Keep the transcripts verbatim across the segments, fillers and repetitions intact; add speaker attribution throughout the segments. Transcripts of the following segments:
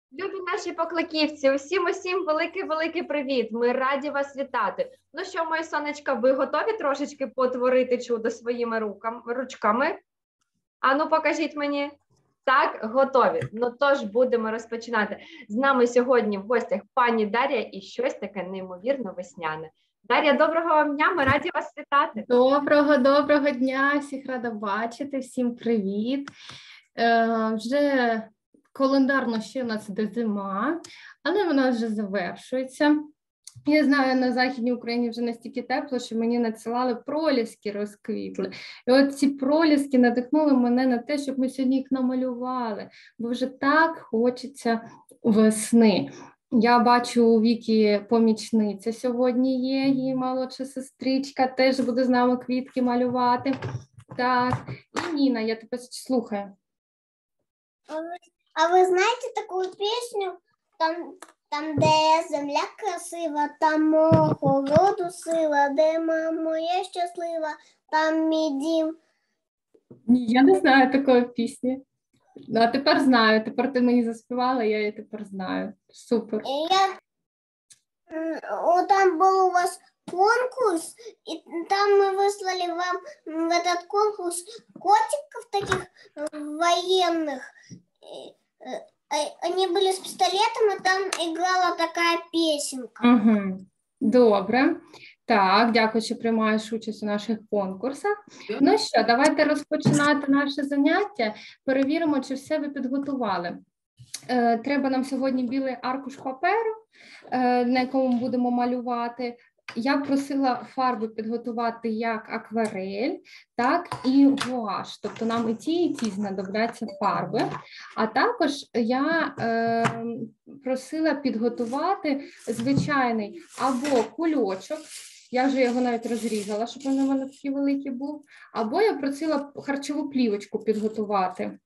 Speaker 1: Любі наші покликівці, усім усім великий-великий привіт! Ми раді вас вітати. Ну що, мої сонечка, ви готові трошечки потворити чудо своїми руками, ручками? Ану, покажіть мені. Так, готові. Ну тож будемо розпочинати. З нами сьогодні в гостях пані Дар'я і щось таке неймовірно весняне. Дар'я, доброго вам дня, ми раді вас вітати.
Speaker 2: Доброго, доброго дня, всіх рада бачити, всім привіт. Е, вже календарно ще у нас іде зима, але вона вже завершується. Я знаю, на Західній Україні вже настільки тепло, що мені надсилали проліски розквітли. І от ці проліски надихнули мене на те, щоб ми сьогодні їх намалювали, бо вже так хочеться весни. Я бачу у Вікі помічниця сьогодні є, її молодша сестричка теж буде з нами квітки малювати. Так, і Ніна, я тебе слухаю.
Speaker 3: А ви знаєте таку пісню, там, там де земля красива, там мого роду сила, де мама я щаслива, там мій дім.
Speaker 2: Ні, я не знаю такої пісні. Ну, а тепер знаю, тепер ти мені заспівала, я її тепер знаю. Супер.
Speaker 3: І я, о, там був у вас конкурс, и там мы выслали вам в этот конкурс котиков таких военных. Они были с пистолетом, и там играла такая песенка.
Speaker 2: Угу. Добре. Так, дякую, що приймаєш участь у наших конкурсах. Ну що, давайте розпочинати наше заняття. Перевіримо, чи все ви підготували. Е, треба нам сьогодні білий аркуш паперу, е, на якому будемо малювати. Я просила фарби підготувати як акварель, так і гуаш. Тобто нам і ті, і ті знадобляться фарби. А також я е, просила підготувати звичайний або кульочок, я вже його навіть розрізала, щоб він у мене такий великий був, або я просила харчову плівочку підготувати.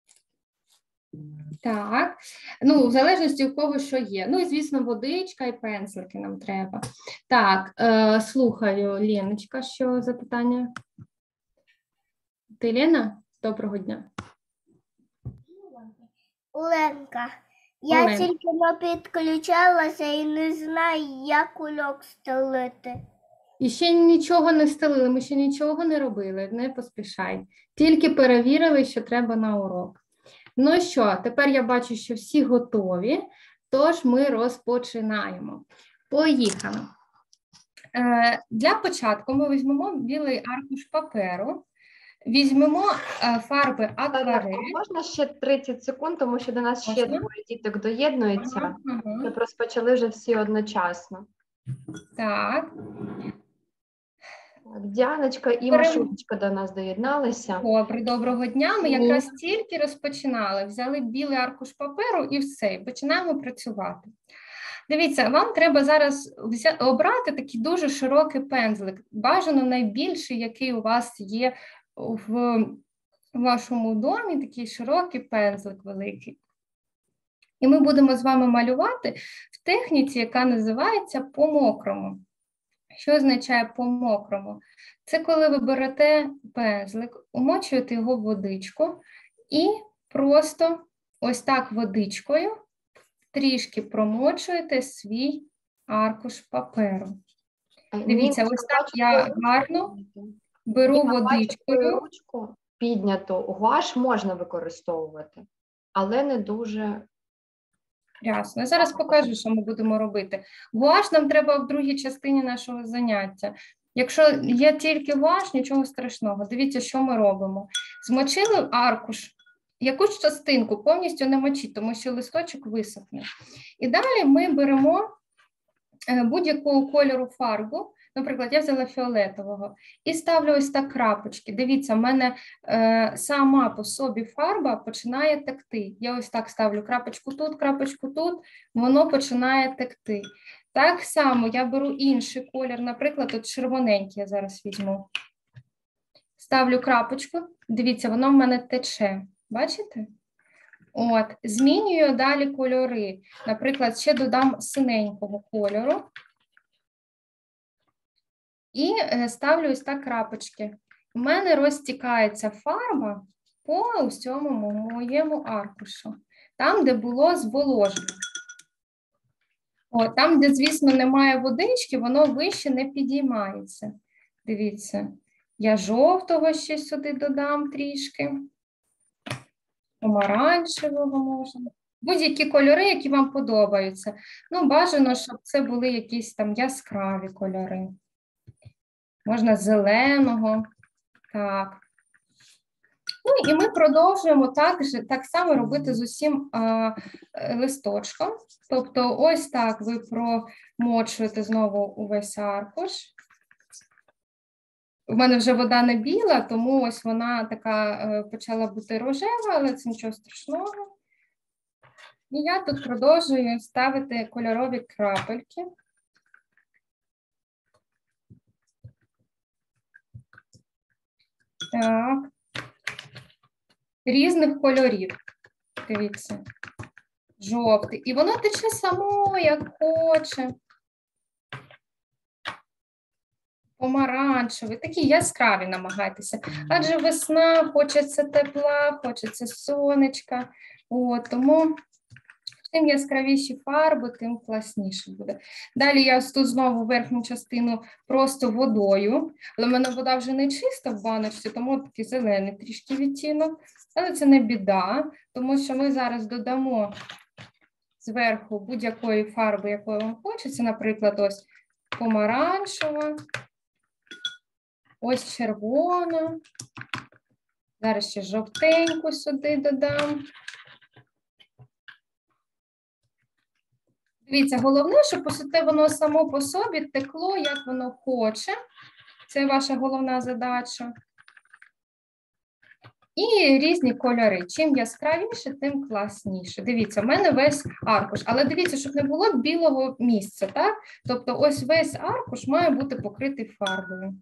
Speaker 2: Так, ну, в залежності у кого що є. Ну, і, звісно, водичка і пензлики нам треба. Так, е, слухаю, Леночка, що за питання? Ти, Лена? Доброго дня.
Speaker 3: Оленка, я
Speaker 2: Оленка.
Speaker 3: тільки не підключалася і не знаю, як кульок стелити.
Speaker 2: І ще нічого не стелили, ми ще нічого не робили, не поспішай. Тільки перевірили, що треба на урок. Ну що, тепер я бачу, що всі готові, тож ми розпочинаємо. Поїхали. Е, для початку ми візьмемо білий аркуш паперу, візьмемо е, фарби акварель.
Speaker 1: Можна ще тридцять секунд, тому що до нас ще
Speaker 2: Можна?
Speaker 1: двоє діток доєднуються.
Speaker 2: Ага, ага.
Speaker 1: Ми розпочали вже всі одночасно.
Speaker 2: Так,
Speaker 1: Так, Діаночка і
Speaker 2: Перем-
Speaker 1: Машунечка до нас доєдналися.
Speaker 2: добре, доброго дня. Ми
Speaker 1: Ні.
Speaker 2: якраз тільки розпочинали, взяли білий аркуш паперу і все, і починаємо працювати. Дивіться, вам треба зараз взя- обрати такий дуже широкий пензлик, бажано найбільший, який у вас є в вашому домі, такий широкий пензлик великий. І ми будемо з вами малювати в техніці, яка називається по-мокрому. Що означає по-мокрому? Це коли ви берете пензлик, умочуєте його в водичку і просто ось так водичкою трішки промочуєте свій аркуш паперу. Дивіться, ось так я гарно беру
Speaker 1: Ніна, бачу твою
Speaker 2: водичкою.
Speaker 1: ручку підняту. Гуаш можна використовувати, але не дуже.
Speaker 2: Ясно. Зараз покажу, що ми будемо робити. Гуаш нам треба в другій частині нашого заняття. Якщо є тільки гуаш, нічого страшного. Дивіться, що ми робимо. Змочили аркуш, якусь частинку повністю не мочіть, тому що листочок висохне. І далі ми беремо е, будь-якого кольору фарбу, наприклад, я взяла фіолетового, і ставлю ось так крапочки. Дивіться, в мене е, сама по собі фарба починає текти. Я ось так ставлю крапочку тут, крапочку тут, воно починає текти. Так само я беру інший колір, наприклад, от червоненький я зараз візьму. Ставлю крапочку, дивіться, воно в мене тече. Бачите? От, змінюю далі кольори. Наприклад, ще додам синенького кольору. І е, ставлю ось так крапочки. У мене розтікається фарба по усьому моєму аркушу. там, де було зволожено. О, там, де, звісно, немає водички, воно вище не підіймається. Дивіться, я жовтого ще сюди додам трішки. Помаранчевого можна. Будь-які кольори, які вам подобаються. Ну, бажано, щоб це були якісь там яскраві кольори. Можна зеленого. Так. Ну, і ми продовжуємо так, же, так само робити з усім а, листочком. Тобто ось так ви промочуєте знову увесь аркуш. У мене вже вода не біла, тому ось вона така е, почала бути рожева, але це нічого страшного. І я тут продовжую ставити кольорові крапельки. Так. Різних кольорів. Дивіться. Жовтий. І воно тече само, як хоче. Помаранчевий. Такі яскраві намагайтеся. Адже весна, хочеться тепла, хочеться сонечка. От, тому чим яскравіші фарби, тим класніше буде. Далі я тут знову верхню частину просто водою. Але в мене вода вже не чиста в баночці, тому такий зелений трішки відтінок. Але це не біда, тому що ми зараз додамо зверху будь-якої фарби, якої вам хочеться. Наприклад, ось помаранчева, ось червона. Зараз ще жовтеньку сюди додам. Дивіться, головне, щоб посуте воно само по собі текло, як воно хоче. Це ваша головна задача. І різні кольори. Чим яскравіше, тим класніше. Дивіться, в мене весь аркуш. Але дивіться, щоб не було білого місця, так? Тобто ось весь аркуш має бути покритий фарбою.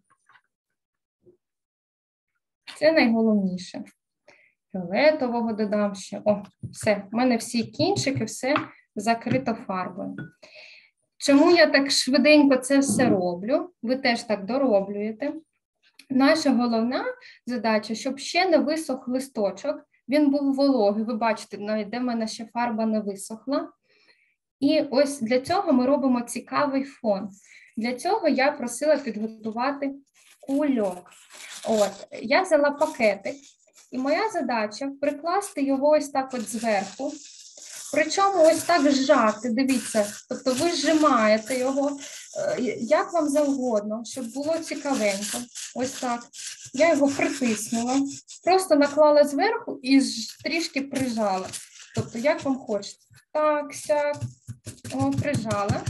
Speaker 2: Це найголовніше. Фіолетового додам ще. О, все, в мене всі кінчики, все закрито фарбою. Чому я так швиденько це все роблю? Ви теж так дороблюєте. Наша головна задача, щоб ще не висох листочок. Він був вологий, ви бачите, навіть де в мене ще фарба не висохла. І ось для цього ми робимо цікавий фон. Для цього я просила підготувати кульок. От, я взяла пакетик, і моя задача прикласти його ось так от зверху. Причому ось так зжати, дивіться, тобто ви зжимаєте його, як вам завгодно, щоб було цікавенько. Ось так. Я його притиснула, просто наклала зверху і трішки прижала. Тобто, як вам хочеться. Так, сяк, о, прижала.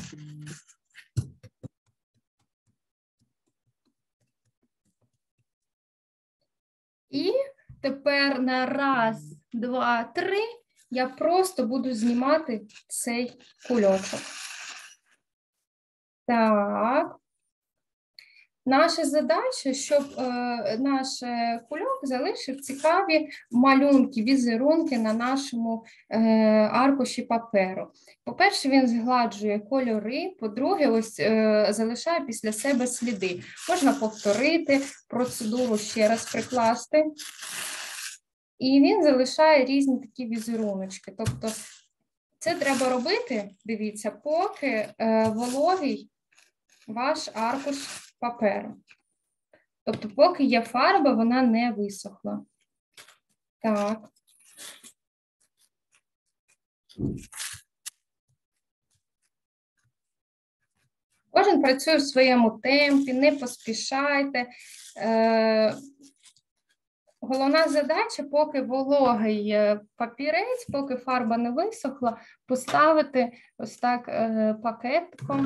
Speaker 2: І тепер на раз, два, три я просто буду знімати цей кульочок. Так. Наша задача, щоб е, наш кульок залишив цікаві малюнки, візерунки на нашому е, аркуші паперу. По-перше, він згладжує кольори, по-друге, ось е, залишає після себе сліди. Можна повторити процедуру, ще раз прикласти. І він залишає різні такі візеруночки. Тобто це треба робити, дивіться, поки е, вологий ваш аркуш паперу. Тобто поки є фарба, вона не висохла. Так. Кожен працює в своєму темпі, не поспішайте. Е, Головна задача, поки вологий папірець, поки фарба не висохла, поставити ось так е, пакетиком.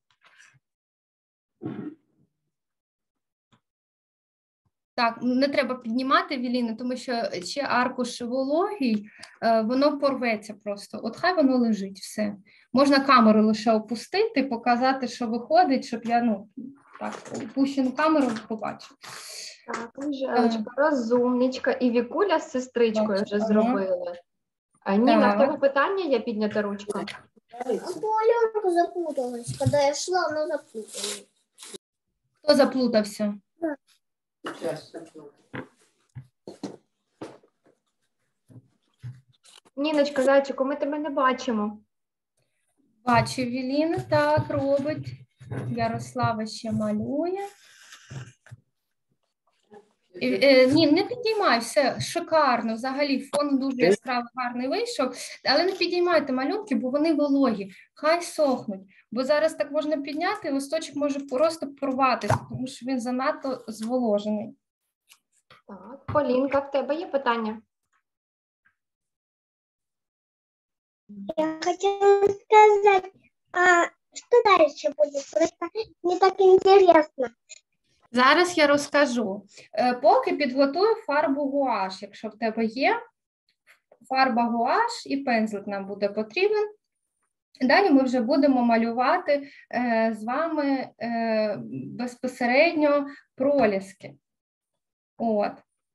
Speaker 2: Так, не треба піднімати, Віліна, тому що ще аркуш вологий, е, воно порветься просто. От хай воно лежить, все. Можна камеру лише опустити, показати, що виходить, щоб я, ну, так, опущену камеру побачила.
Speaker 1: Так, Анжелочка, розумничка. І Вікуля з сестричкою вже зробили. А Ніна, в тебе питання є піднята ручка?
Speaker 3: Оленка запуталась. Когда я шла, она запуталась.
Speaker 2: Хто заплутався?
Speaker 1: Ніночка, зайчику, ми тебе не бачимо.
Speaker 2: Бачу, Віліна, так, робить. Ярослава ще малює. Е, е, Ні, не підіймай, все шикарно. Взагалі фон дуже яскравий, гарний вийшов. Але не підіймайте малюнки, бо вони вологі. Хай сохнуть. Бо зараз так можна підняти, і листочок може просто порватися, тому що він занадто зволожений.
Speaker 1: Так, Полінка, в тебе є питання?
Speaker 3: Я хотела сказать, а что дальше будет? Просто мне так интересно.
Speaker 2: Зараз я розкажу. Е, Поки підготую фарбу гуаш, якщо в тебе є. Фарба гуаш і пензлик нам буде потрібен. Далі ми вже будемо малювати е, з вами е, безпосередньо проліски. От.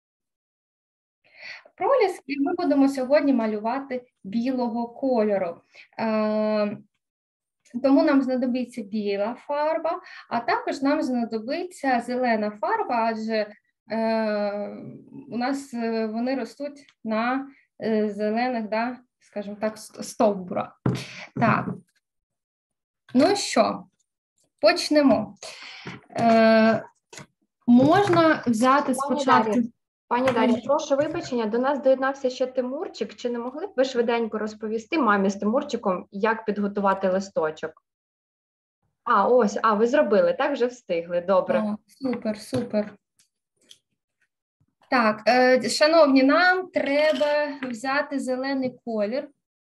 Speaker 2: Проліски ми будемо сьогодні малювати білого кольору. Е, Тому нам знадобиться біла фарба, а також нам знадобиться зелена фарба, адже е, у нас е, вони ростуть на е, зелених, да, скажімо так, стовбурах. Так, ну що, почнемо. Е, можна взяти
Speaker 1: Пані
Speaker 2: спочатку...
Speaker 1: Дар'я, Пані Дар'я, прошу вибачення, до нас доєднався ще Тимурчик. Чи не могли б ви швиденько розповісти мамі з Тимурчиком, як підготувати листочок? А, ось, а, ви зробили, так? Вже встигли, добре.
Speaker 2: О, супер, супер. Так, е, шановні, нам треба взяти зелений колір.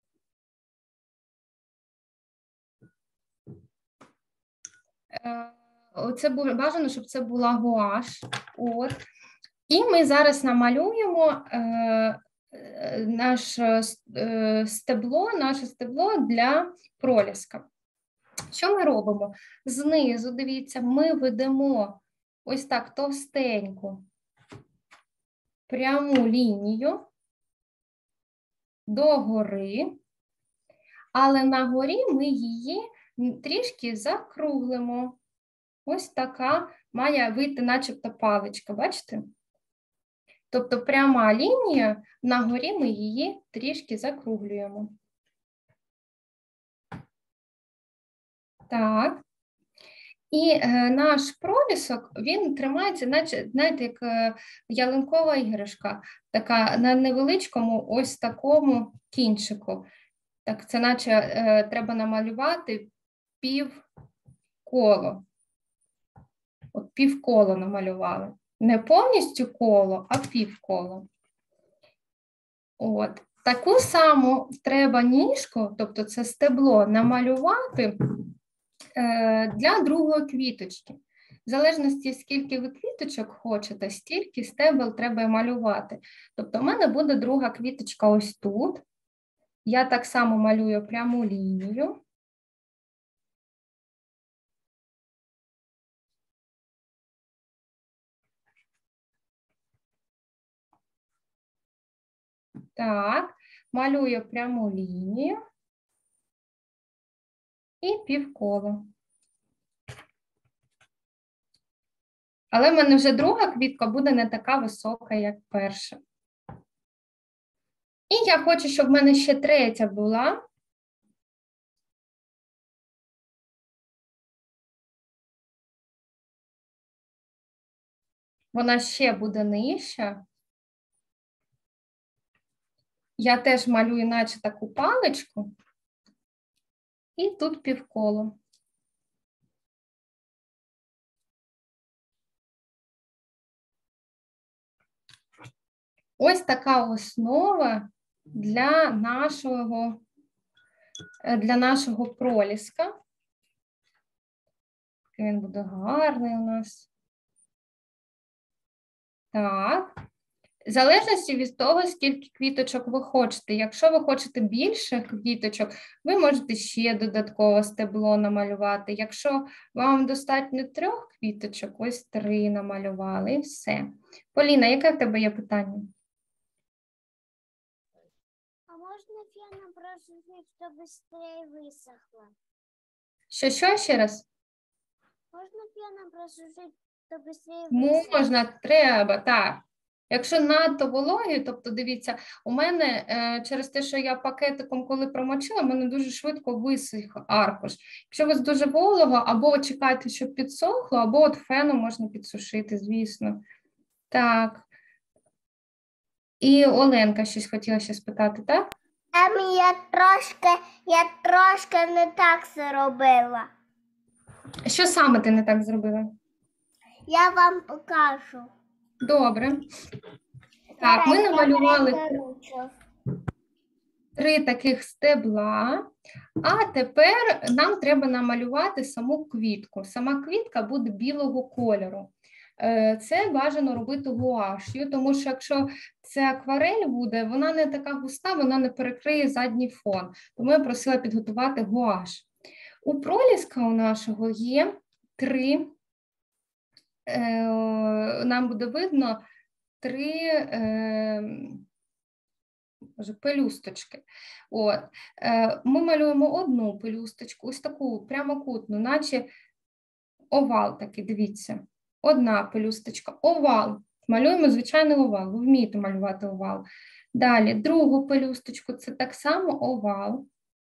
Speaker 2: Е, Це було бажано, щоб це була гуаш. От. І ми зараз намалюємо е, е, наше е, стебло, наше стебло для проліска. Що ми робимо? Знизу, дивіться, ми ведемо ось так товстеньку пряму лінію догори, але на горі ми її трішки закруглимо. Ось така має вийти начебто паличка, бачите? Тобто пряма лінія, на горі ми її трішки закруглюємо. Так. І е, наш пролісок, він тримається, наче, знаєте, як е, ялинкова іграшка, така на невеличкому ось такому кінчику. Так, це наче е, треба намалювати півколо. От півколо намалювали. Не повністю коло, а півколо. От. Таку саму треба ніжку, тобто це стебло, намалювати для другої квіточки. В залежності, скільки ви квіточок хочете, стільки стебел треба малювати. Тобто в мене буде друга квіточка ось тут. Я так само малюю пряму лінію. Так, малюю пряму лінію і півколо. Але в мене вже друга квітка буде не така висока, як перша. І я хочу, щоб в мене ще третя була. Вона ще буде нижча. Я теж малюю наче таку паличку. І тут півколо. Ось така основа для нашого, для нашого проліска. Він буде гарний у нас. Так. В залежності від того, скільки квіточок ви хочете. Якщо ви хочете більше квіточок, ви можете ще додатково стебло намалювати. Якщо вам достатньо трьох квіточок, ось три намалювали і все. Поліна, яке в тебе є питання?
Speaker 3: А можно феном просушить, чтобы быстрее высохло?
Speaker 2: Що, що ще раз?
Speaker 3: Можно феном просушить, чтобы быстрее высохло?
Speaker 2: Можна, треба, так. Якщо надто вологі, тобто, дивіться, у мене е, через те, що я пакетиком, коли промочила, в мене дуже швидко висох аркуш. Якщо у вас дуже волого, або чекайте, щоб підсохло, або от феном можна підсушити, звісно. Так. І Оленка щось хотіла ще спитати, так?
Speaker 3: Там я трошки, я трошки не так зробила.
Speaker 2: Що саме ти не так зробила?
Speaker 3: Я вам покажу.
Speaker 2: Добре. Так, ми намалювали три таких стебла, а тепер нам треба намалювати саму квітку. Сама квітка буде білого кольору. Це бажано робити гуаш'ю, тому що якщо це акварель буде, вона не така густа, вона не перекриє задній фон. Тому я просила підготувати гуаш. У проліска у нашого є три, нам буде видно, три може, пелюсточки. От. Ми малюємо одну пелюсточку, ось таку прямокутну, наче овал такий, дивіться. Одна пелюсточка, овал. Малюємо звичайний овал, ви вмієте малювати овал. Далі, другу пелюсточку, це так само овал.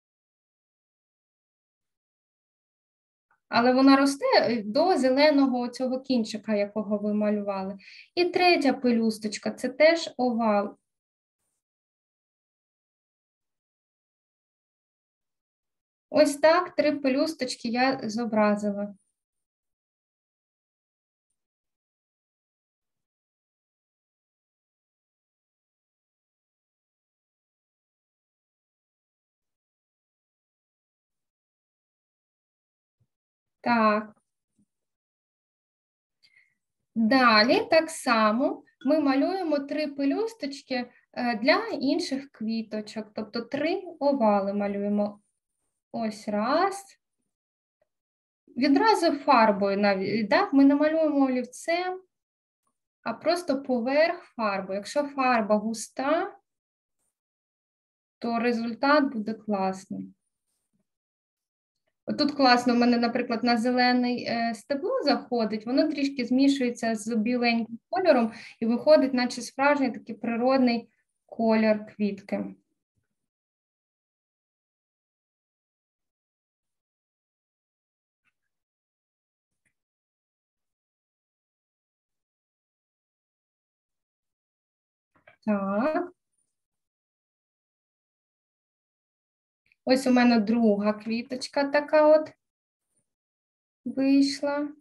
Speaker 2: Але вона росте до зеленого цього кінчика, якого ви малювали. І третя пелюсточка, це теж овал. Ось так три пелюсточки я зобразила. Так. Далі так само ми малюємо три пелюсточки для інших квіточок, тобто три овали малюємо. Ось раз. Відразу фарбою навіть, так? Ми не малюємо олівцем, а просто поверх фарби. Якщо фарба густа, то результат буде класний. Тут класно, в мене, наприклад, на зелений стебло заходить, воно трішки змішується з біленьким кольором і виходить, наче справжній такий природний колір квітки. Так. Ось у мене друга квіточка така от вийшла.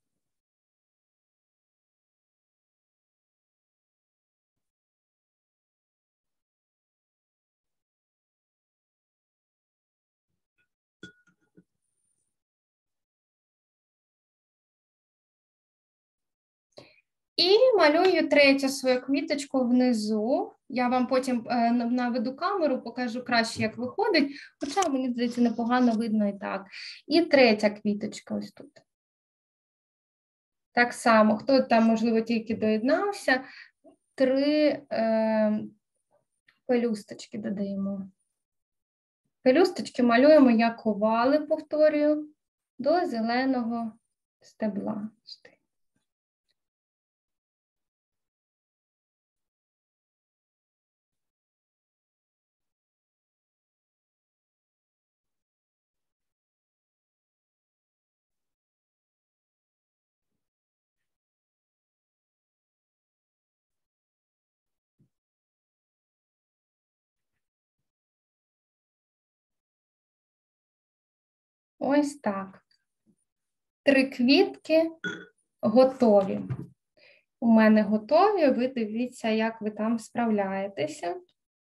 Speaker 2: І малюю третю свою квіточку внизу. Я вам потім е, наведу камеру, покажу краще, як виходить, хоча, мені здається, непогано видно і так. І третя квіточка ось тут. Так само, хто там, можливо, тільки доєднався, три е, пелюсточки додаємо. Пелюсточки малюємо як овали, повторюю, до зеленого стебла. Ось так. Три квітки готові. У мене готові, ви дивіться, як ви там справляєтеся.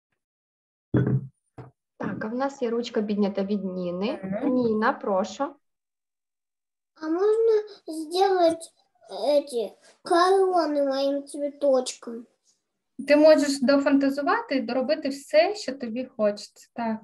Speaker 1: Так, а в нас є ручка піднята від Ніни.
Speaker 2: Ага.
Speaker 1: Ніна, прошу.
Speaker 3: А можно сделать эти короны моим цветочком?
Speaker 2: Ти можеш дофантазувати і доробити все, що тобі хочеться. Так.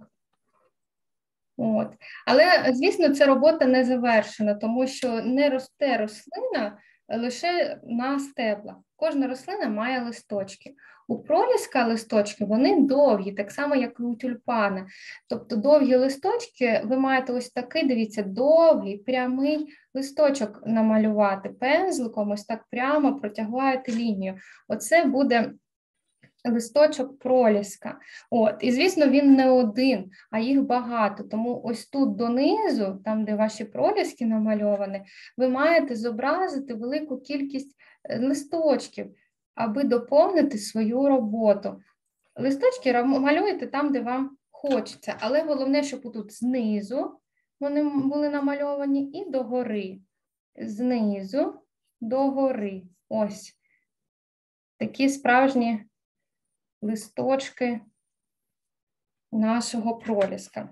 Speaker 2: От. Але, звісно, ця робота не завершена, тому що не росте рослина лише на стеблах. Кожна рослина має листочки. У проліска листочки, вони довгі, так само, як і у тюльпана. Тобто довгі листочки, ви маєте ось такий, дивіться, довгий, прямий листочок намалювати. Пензликом ось так прямо протягуєте лінію. Оце буде листочок проліска. От. І, звісно, він не один, а їх багато. Тому ось тут донизу, там, де ваші проліски намальовані, ви маєте зобразити велику кількість листочків, аби доповнити свою роботу. Листочки малюєте там, де вам хочеться, але головне, щоб тут знизу вони були намальовані і догори. Знизу догори. Ось. Такі справжні листочки нашого проліска.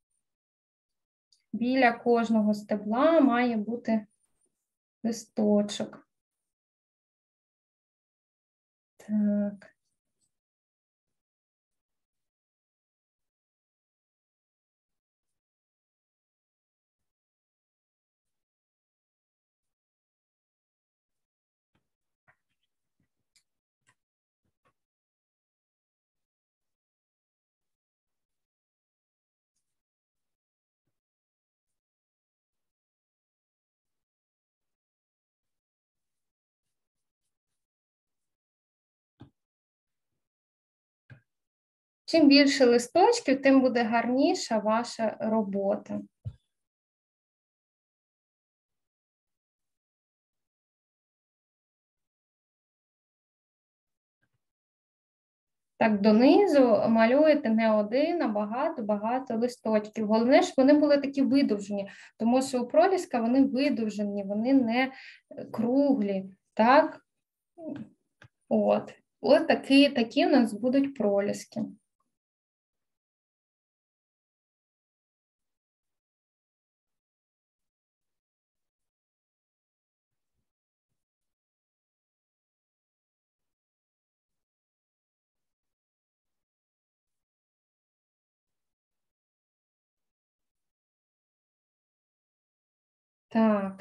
Speaker 2: Біля кожного стебла має бути листочок. Так. Чим більше листочків, тим буде гарніша ваша робота. Так, донизу малюєте не один, а багато-багато листочків. Головне, щоб вони були такі видовжені, тому що у проліска вони видовжені, вони не круглі, так? От. Ось такі, такі у нас будуть проліски. Так.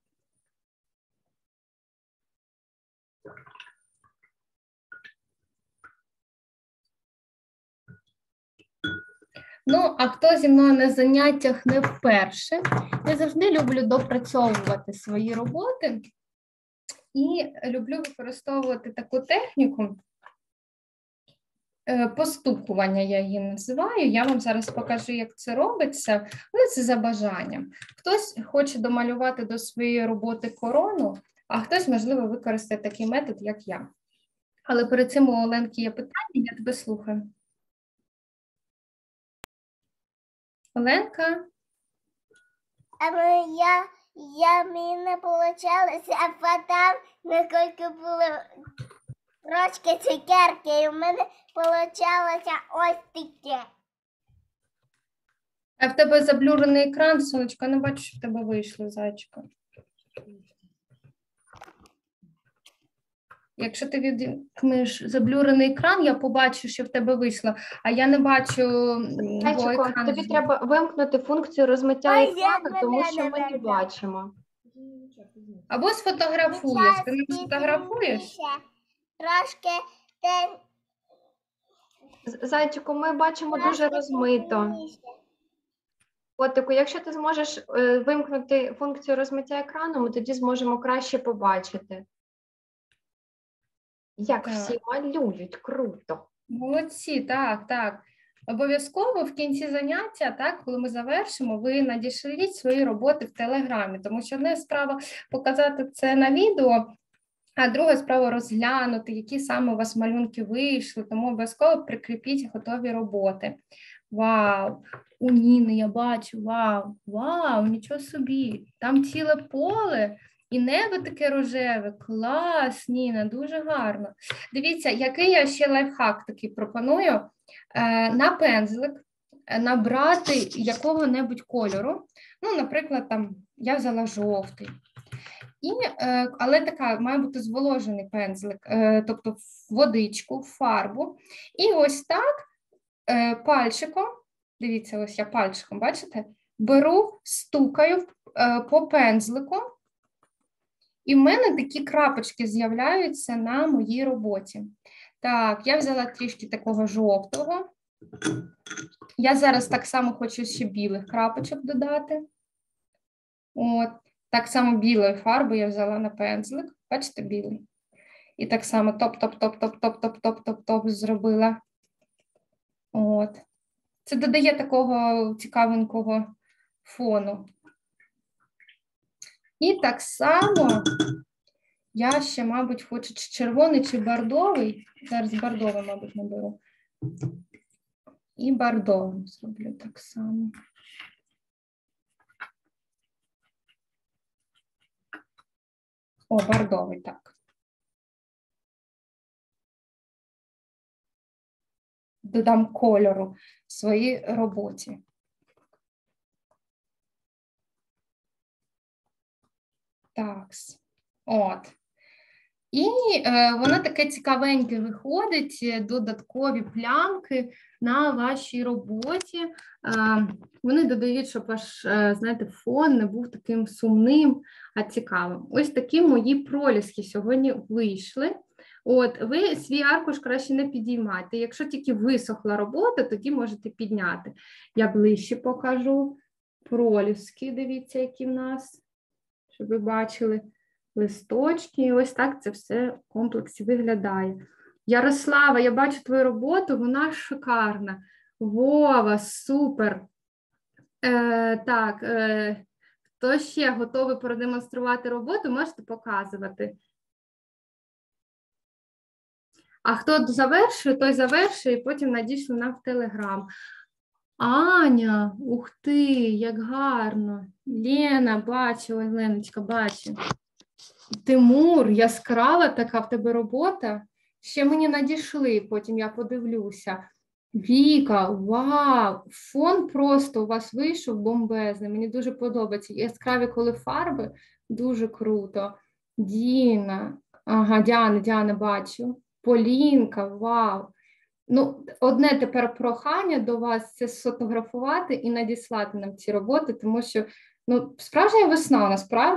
Speaker 2: Ну, а хто зі мною на заняттях не вперше, я завжди люблю допрацьовувати свої роботи і люблю використовувати таку техніку, постукування я її називаю. Я вам зараз покажу, як це робиться, але це за бажанням. Хтось хоче домалювати до своєї роботи корону, а хтось, можливо, використає такий метод, як я. Але перед цим у Оленки є питання, я тебе слухаю. Оленка?
Speaker 3: Я, я мені не получалося, а потім, наскільки було трошки цукерки, і в мене получалося ось таке.
Speaker 2: А в тебе заблюрений екран, сонечко, не бачу, що в тебе вийшло, зайчика. Якщо ти відкнеш заблюрений екран, я побачу, що в тебе вийшло, а я не бачу.
Speaker 1: Зайчику, тобі треба вимкнути функцію розмиття екрану, тому що ми не бачимо.
Speaker 2: Або сфотографуєш. Ти не сфотографуєш?
Speaker 3: Трошки те...
Speaker 1: Зайчику, ми бачимо дуже розмито. Котику, якщо ти зможеш вимкнути функцію розмиття екрану, ми тоді зможемо краще побачити. Як
Speaker 2: Так.
Speaker 1: всі малюють, круто.
Speaker 2: Молодці, так, так. Обов'язково в кінці заняття, так, коли ми завершимо, ви надішліть свої роботи в Телеграмі, тому що одна справа показати це на відео, а друга справа розглянути, які саме у вас малюнки вийшли, тому обов'язково прикріпіть готові роботи. Вау! У Ніни я бачу, вау, вау, нічого собі, там ціле поле. І небо таке рожеве, клас, Ніна, дуже гарно. Дивіться, який я ще лайфхак такий пропоную. Е, на пензлик набрати якого-небудь кольору. Ну, наприклад, там я взяла жовтий. І, е, але така, має бути зволожений пензлик, е, тобто в водичку, в фарбу. І ось так е, пальчиком, дивіться, ось я пальчиком, бачите, беру, стукаю е, по пензлику. І в мене такі крапочки з'являються на моїй роботі. Так, я взяла трішки такого жовтого. Я зараз так само хочу ще білих крапочок додати. От, так само білої фарби я взяла на пензлик. Бачите, білий. І так само топ-топ-топ-топ-топ-топ-топ-топ зробила. От. Це додає такого цікавенького фону. І так само я ще, мабуть, хочу чи червоний, чи бордовий. Зараз бордовий, мабуть, наберу. І бордовим зроблю так само. О, бордовий, так. Додам кольору в своїй роботі. Так, от. І е, воно таке цікавеньке виходить, додаткові плямки на вашій роботі. Е, вони додають, щоб ваш, е, знаєте, фон не був таким сумним, а цікавим. Ось такі мої проліски сьогодні вийшли. От, ви свій аркуш краще не підіймайте. Якщо тільки висохла робота, тоді можете підняти. Я ближче покажу проліски, дивіться, які в нас, щоб ви бачили. Листочки, і ось так це все в комплексі виглядає. Ярослава, я бачу твою роботу, вона шикарна. Вова, супер. Е, так, е, хто ще готовий продемонструвати роботу, можете показувати. А хто завершує, той завершує, і потім надійшли нам в Телеграм. Аня, ух ти, як гарно. Лена, бачу, ой, Леночка, бачу. Тимур, яскрава така в тебе робота. Ще мені надійшли, потім я подивлюся. Віка, вау, фон просто у вас вийшов бомбезний. Мені дуже подобається. Яскраві, коли фарби, дуже круто. Діна, ага, Діана, Діана, бачу. Полінка, вау. Ну, одне тепер прохання до вас – це сфотографувати і надіслати нам ці роботи, тому що, ну, справжня весна, насправді.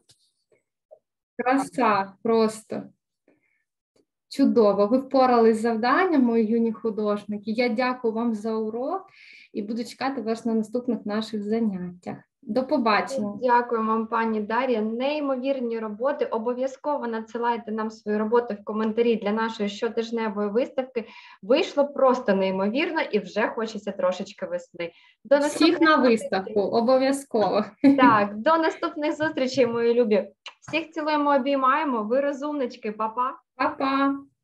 Speaker 2: Краса просто. Чудово. Ви впорались з завданням, мої юні художники. Я дякую вам за урок і буду чекати вас на наступних наших заняттях. До побачення.
Speaker 1: Дякую вам, пані Дар'я. Неймовірні роботи. Обов'язково надсилайте нам свої роботи в коментарі для нашої щотижневої виставки. Вийшло просто неймовірно і вже хочеться трошечки весни. До
Speaker 2: Всіх на виставку, обов'язково.
Speaker 1: Так, до наступних зустрічей, мої любі. Всіх цілуємо, обіймаємо. Ви розумнички, па-па.
Speaker 2: Па-па.